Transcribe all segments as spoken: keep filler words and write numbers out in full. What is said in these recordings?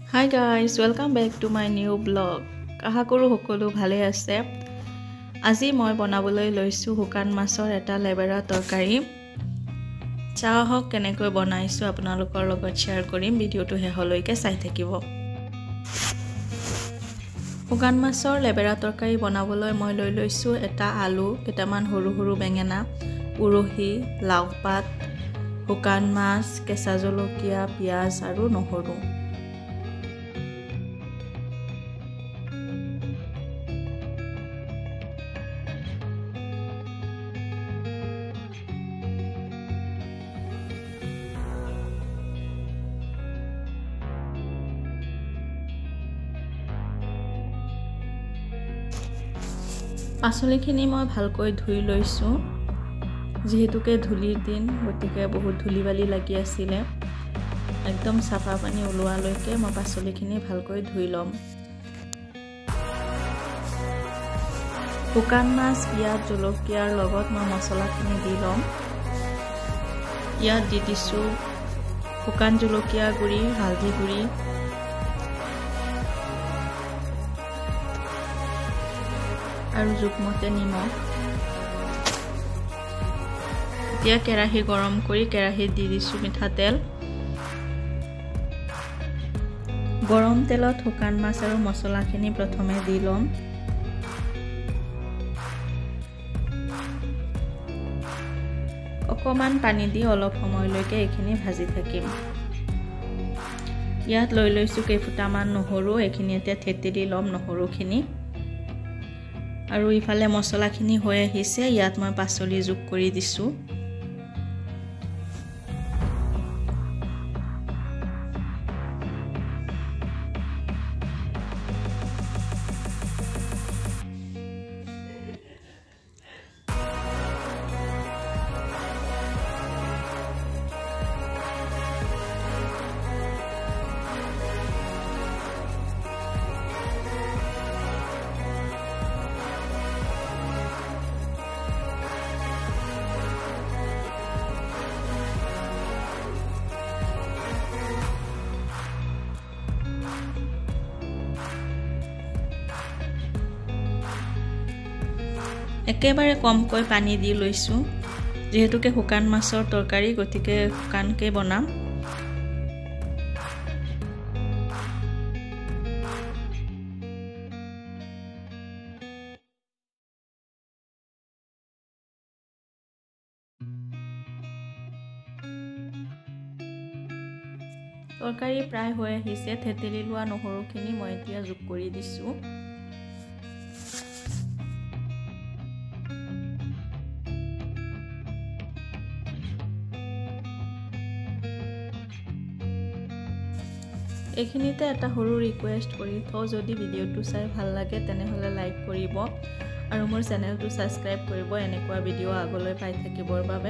Hi guys, welcome back to my new vlog. আশা কৰো সকলো ভালে আছে। আজি মই বনাবলৈ লৈছো শুকান মাছৰ এটা লেবেৰা তৰকাৰী। চাহক কেনেকৈ বনাইছো আপোনালোকৰ লগত শেয়াৰ কৰিম। ভিডিওটো শেষলৈকে চাই থাকিব। শুকান মাছৰ লেবেৰা তৰকাৰী বনাবলৈ মই লৈ লৈছো এটা আলু, কেইটামান সৰু সৰু বেঙেনা, উৰহি, লাউ পাত, শুকান মাছ, কেঁচা জলকীয়া, পিয়াজ আৰু নহৰু। পাচলিখিনি মই ভালকৈ ধুই লৈছো। যেহেতুকে ধুলিৰ দিন গতিকে বহুত ধুলি বালি লাগি আছিল। একদম সাফা পানী ওলোৱালৈকে মই পাচলিখিনি ভালকৈ ধুই লম। শুকান মাছ, পিয়াজ, জলকীয়াৰ লগত মই মছলাখিনি দি লম। ইয়াত দি দিছো শুকান জলকীয়া গুড়ি, হালধি গুড়ি, আৰু জোখমতে নিমখ। এতিয়া কেৰাহী গৰম কৰি কেৰাহীত দি দিছো মিঠাতেল। গৰম তেলত শুকান মাছ আৰু মছলাখিনি প্ৰথমে দি লম। অকমান পানী দি অলপ সময়লৈকে এইখিনি ভাজি থাকিম। ইয়াত লৈ লৈছো কেইফুটামান নহৰু, এইখিনি এতিয়া থেতেলি লম নহৰুখিনি। আৰু ইফালে মছলাখিনি হৈ আহিছে, ইয়াত মই পাচলি যোগ কৰি দিছো। একেবাৰে কমকৈ পানী দি লৈছো। যেহেতুকে শুকান মাছৰ তৰকাৰী গতিকে শুকানকৈ বনাম। তৰকাৰী প্ৰায় হৈ আহিছে। থেতেলি লোৱা নহৰুখিনি মই এতিয়া যোগ কৰি দিছো। এইখিনিতে এটা সৰু ৰিকুৱেষ্ট কৰি থওঁ, যদি ভিডিওটো চাই ভাল লাগে তেনেহলে লাইক কৰিব আৰু মোৰ চেনেলটো সাবস্ক্ৰাইব কৰিব এনেকুৱা ভিডিও আগলৈ পাই থাকিবৰ বাবে।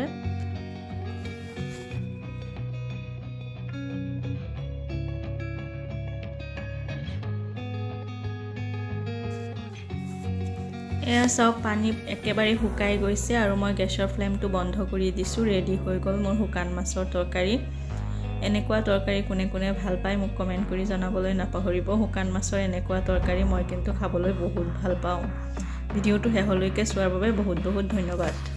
এয়া সব পানী একেবাৰে শুকাই গৈছে আৰু মই গেছৰ ফ্লেমটো বন্ধ কৰি দিছো। ৰেডি হৈ গ'ল মোৰ শুকান মাছৰ তৰকাৰী। এনেকুৱা তৰকাৰী কোনে কোনে ভাল পায় মোক কমেন্ট কৰি জনাবলৈ নাপাহৰিব। শুকান মাছৰ এনেকুৱা তৰকাৰী মই কিন্তু খাবলৈ বহুত ভাল পাওঁ। ভিডিওটো শেষলৈকে চোৱাৰ বাবে বহুত বহুত ধন্যবাদ।